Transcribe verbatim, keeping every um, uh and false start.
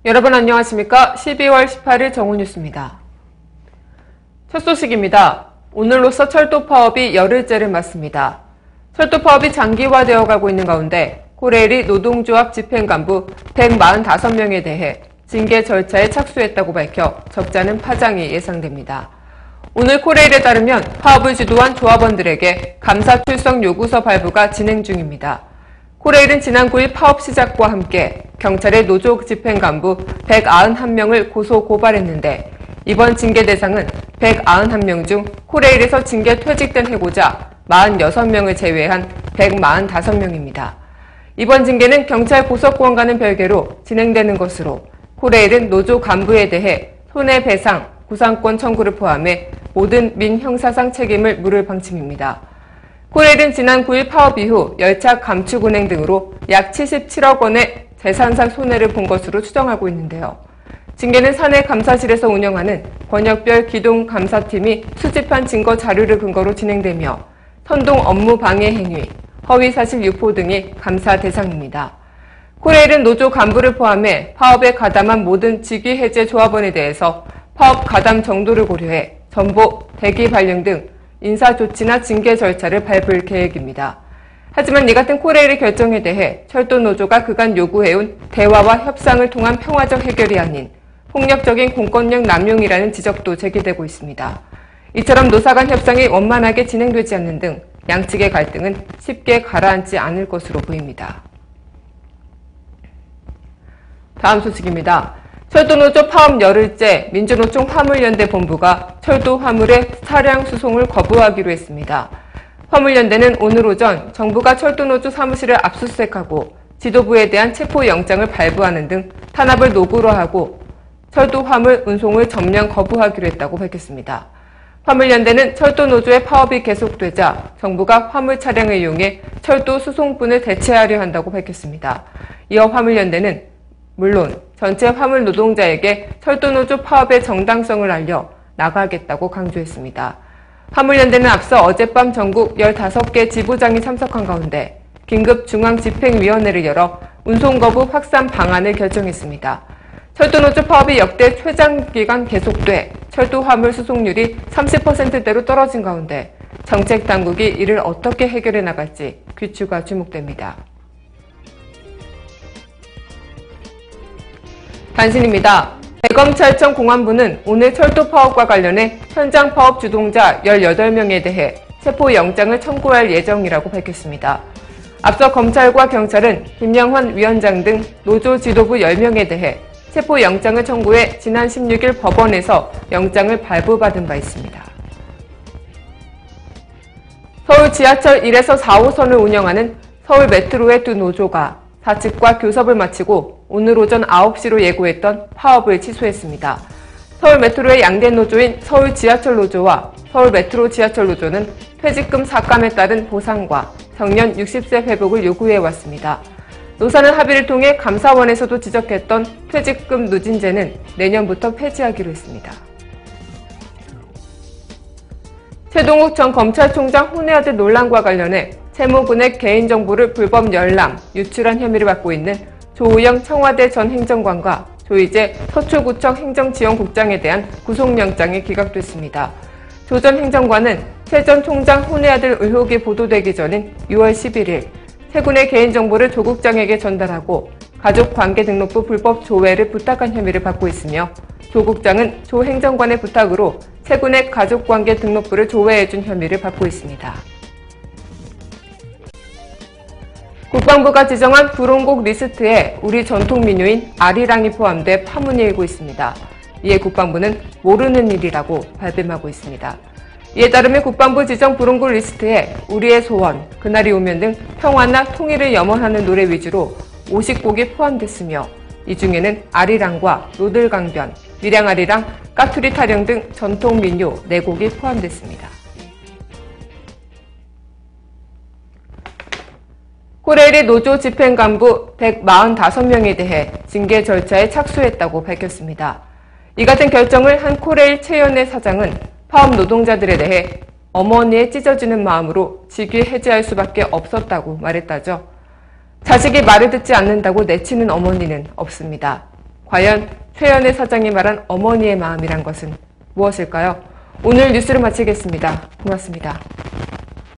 여러분 안녕하십니까? 십이월 십팔일 정오뉴스입니다. 첫 소식입니다. 오늘로써 철도 파업이 열흘째를 맞습니다. 철도 파업이 장기화되어 가고 있는 가운데 코레일이 노동조합 집행간부 백사십오 명에 대해 징계 절차에 착수했다고 밝혀 적잖은 파장이 예상됩니다. 오늘 코레일에 따르면 파업을 주도한 조합원들에게 감사 출석 요구서 발부가 진행 중입니다. 코레일은 지난 구일 파업 시작과 함께 경찰의 노조 집행간부 백구십일 명을 고소 고발했는데 이번 징계 대상은 백구십일 명 중 코레일에서 징계 퇴직된 해고자 사십육 명을 제외한 백사십오 명입니다. 이번 징계는 경찰 고소권과는 별개로 진행되는 것으로 코레일은 노조 간부에 대해 손해배상, 구상권 청구를 포함해 모든 민형사상 책임을 물을 방침입니다. 코레일은 지난 구일 파업 이후 열차 감축 운행 등으로 약 칠십칠억 원의 재산상 손해를 본 것으로 추정하고 있는데요. 징계는 사내 감사실에서 운영하는 권역별 기동감사팀이 수집한 증거 자료를 근거로 진행되며 선동 업무 방해 행위, 허위사실 유포 등이 감사 대상입니다. 코레일은 노조 간부를 포함해 파업에 가담한 모든 직위해제 조합원에 대해서 파업 가담 정도를 고려해 전보, 대기 발령 등 인사조치나 징계 절차를 밟을 계획입니다. 하지만 이 같은 코레일의 결정에 대해 철도노조가 그간 요구해온 대화와 협상을 통한 평화적 해결이 아닌 폭력적인 공권력 남용이라는 지적도 제기되고 있습니다. 이처럼 노사 간 협상이 원만하게 진행되지 않는 등 양측의 갈등은 쉽게 가라앉지 않을 것으로 보입니다. 다음 소식입니다. 철도노조 파업 열흘째 민주노총 화물연대 본부가 철도 화물의 차량 수송을 거부하기로 했습니다. 화물연대는 오늘 오전 정부가 철도노조 사무실을 압수수색하고 지도부에 대한 체포영장을 발부하는 등 탄압을 노고로 하고 철도 화물 운송을 전면 거부하기로 했다고 밝혔습니다. 화물연대는 철도노조의 파업이 계속되자 정부가 화물 차량을 이용해 철도 수송분을 대체하려 한다고 밝혔습니다. 이어 화물연대는 물론 전체 화물 노동자에게 철도노조 파업의 정당성을 알려 나가겠다고 강조했습니다. 화물연대는 앞서 어젯밤 전국 열다섯 개 지부장이 참석한 가운데 긴급 중앙집행위원회를 열어 운송거부 확산 방안을 결정했습니다. 철도노조 파업이 역대 최장기간 계속돼 철도 화물 수송률이 삼십 퍼센트대로 떨어진 가운데 정책당국이 이를 어떻게 해결해 나갈지 귀추가 주목됩니다. 단신입니다. 대검찰청 공안부는 오늘 철도 파업과 관련해 현장 파업 주동자 열여덟 명에 대해 체포영장을 청구할 예정이라고 밝혔습니다. 앞서 검찰과 경찰은 김영환 위원장 등 노조 지도부 열 명에 대해 체포영장을 청구해 지난 십육일 법원에서 영장을 발부받은 바 있습니다. 서울 지하철 일에서 사 호선을 운영하는 서울 메트로의 두 노조가 사측과 교섭을 마치고 오늘 오전 아홉 시로 예고했던 파업을 취소했습니다. 서울 메트로의 양대 노조인 서울 지하철 노조와 서울 메트로 지하철 노조는 퇴직금 삭감에 따른 보상과 정년 육십 세 회복을 요구해왔습니다. 노사는 합의를 통해 감사원에서도 지적했던 퇴직금 누진제는 내년부터 폐지하기로 했습니다. 최동욱 전 검찰총장 혼외 아들 논란과 관련해 채무분의 개인정보를 불법 열람, 유출한 혐의를 받고 있는 조우영 청와대 전 행정관과 조희재 서초구청 행정지원국장에 대한 구속영장이 기각됐습니다. 조 전 행정관은 최 전 총장 혼외 아들 의혹이 보도되기 전인 유월 십일일 세 군의 개인정보를 조 국장에게 전달하고 가족관계등록부 불법 조회를 부탁한 혐의를 받고 있으며 조 국장은 조 행정관의 부탁으로 세 군의 가족관계등록부를 조회해준 혐의를 받고 있습니다. 국방부가 지정한 불온곡 리스트에 우리 전통민요인 아리랑이 포함돼 파문이 일고 있습니다. 이에 국방부는 모르는 일이라고 발뺌하고 있습니다. 이에 따르면 국방부 지정 불온곡 리스트에 우리의 소원, 그날이 오면 등 평화나 통일을 염원하는 노래 위주로 오십 곡이 포함됐으며 이 중에는 아리랑과 노들강변, 밀양아리랑, 까투리 타령 등 전통민요 네 곡이 포함됐습니다. 코레일이 노조 집행간부 백사십오 명에 대해 징계 절차에 착수했다고 밝혔습니다. 이 같은 결정을 한 코레일 최연애 사장은 파업 노동자들에 대해 어머니의 찢어지는 마음으로 직위 해제할 수밖에 없었다고 말했다죠. 자식이 말을 듣지 않는다고 내치는 어머니는 없습니다. 과연 최연애 사장이 말한 어머니의 마음이란 것은 무엇일까요? 오늘 뉴스를 마치겠습니다. 고맙습니다.